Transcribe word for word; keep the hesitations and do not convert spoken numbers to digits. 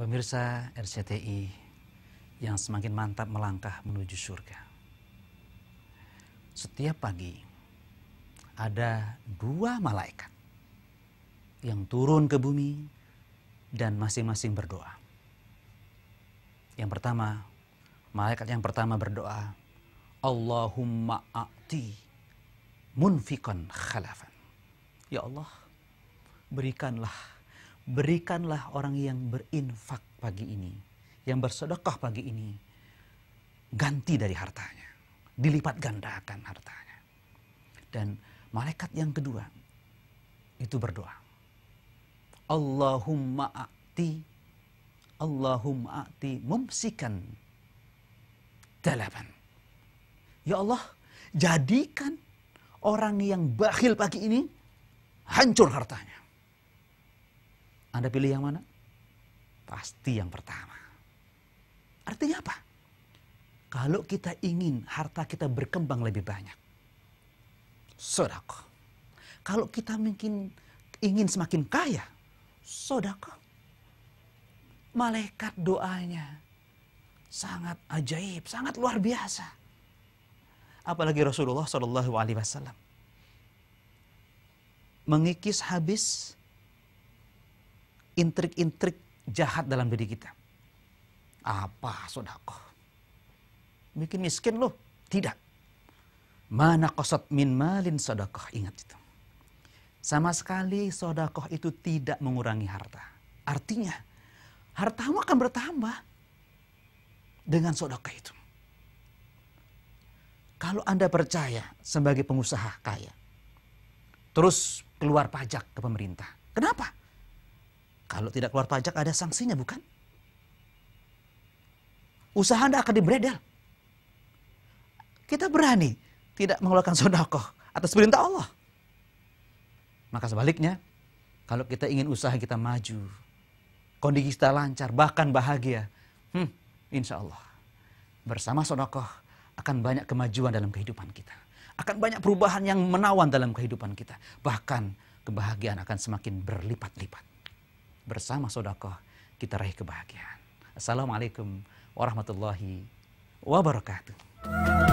Pemirsa R C T I yang semakin mantap melangkah menuju surga. Setiap pagi ada dua malaikat yang turun ke bumi dan masing-masing berdoa. Yang pertama, malaikat yang pertama berdoa, Allahumma a'ti munfiqan khalafan. Ya Allah, berikanlah Berikanlah orang yang berinfak pagi ini, yang bersedekah pagi ini, ganti dari hartanya, dilipat gandakan hartanya. Dan malaikat yang kedua itu berdoa, Allahumma a'ti, Allahumma a'ti mumsikan dalaban. Ya Allah, jadikan orang yang bakhil pagi ini hancur hartanya. Anda pilih yang mana? Pasti yang pertama. Artinya apa? Kalau kita ingin harta kita berkembang lebih banyak, sedekah. Kalau kita mungkin ingin semakin kaya, sedekah. Malaikat doanya sangat ajaib, sangat luar biasa. Apalagi Rasulullah Shallallahu Alaihi Wasallam mengikis habis intrik-intrik jahat dalam diri kita. Apa sedekah? Bikin miskin loh? Tidak. Mana qasat min malin sedekah. Ingat itu. Sama sekali sedekah itu tidak mengurangi harta. Artinya, hartamu akan bertambah dengan sedekah itu. Kalau Anda percaya sebagai pengusaha kaya, terus keluar pajak ke pemerintah. Kenapa? Kalau tidak keluar pajak ada sanksinya, bukan? Usaha Anda akan dibredel. Kita berani tidak mengeluarkan sedekah atas perintah Allah. Maka sebaliknya, kalau kita ingin usaha kita maju, kondisi kita lancar, bahkan bahagia, hmm, insya Allah bersama sedekah akan banyak kemajuan dalam kehidupan kita. Akan banyak perubahan yang menawan dalam kehidupan kita. Bahkan kebahagiaan akan semakin berlipat-lipat. Bersama sedekah kita raih kebahagiaan. Assalamualaikum warahmatullahi wabarakatuh.